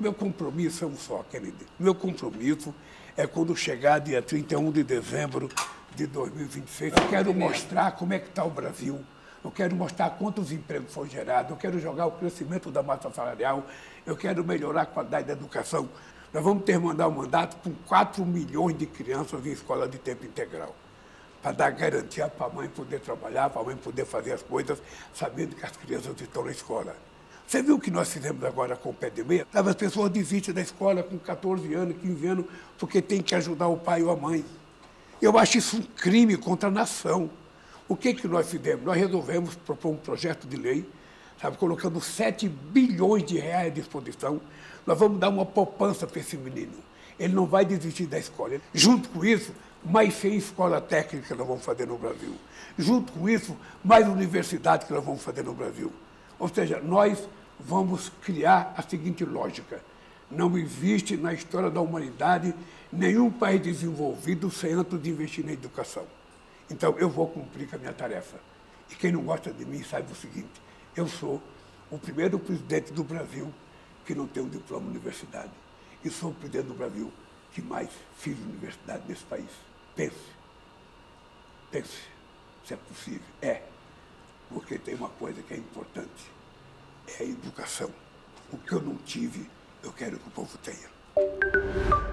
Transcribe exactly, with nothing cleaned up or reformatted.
Meu compromisso é um só, querido. Meu compromisso é quando chegar dia trinta e um de dezembro de dois mil e vinte e seis, eu quero mostrar como é que está o Brasil, eu quero mostrar quantos empregos foram gerados, eu quero jogar o crescimento da massa salarial, eu quero melhorar a qualidade da educação. Nós vamos terminar o mandato com quatro milhões de crianças em escola de tempo integral, para dar garantia para a mãe poder trabalhar, para a mãe poder fazer as coisas, sabendo que as crianças estão na escola. Você viu o que nós fizemos agora com o pé de meia? As pessoas desistem da escola com quatorze anos, quinze anos, porque tem que ajudar o pai ou a mãe. Eu acho isso um crime contra a nação. O que, que nós fizemos? Nós resolvemos propor um projeto de lei, sabe, colocando sete bilhões de reais à disposição. Nós vamos dar uma poupança para esse menino. Ele não vai desistir da escola. Junto com isso, mais cem escolas técnicas que nós vamos fazer no Brasil. Junto com isso, mais universidades que nós vamos fazer no Brasil. Ou seja, nós vamos criar a seguinte lógica. Não existe na história da humanidade nenhum país desenvolvido sem antes de investir na educação. Então, eu vou cumprir com a minha tarefa. E quem não gosta de mim sabe o seguinte, eu sou o primeiro presidente do Brasil que não tem um diploma de universidade. E sou o presidente do Brasil que mais fiz universidade nesse país. Pense. Pense se é possível. É. Porque tem uma coisa que é importante. É a educação. O que eu não tive, eu quero que o povo tenha.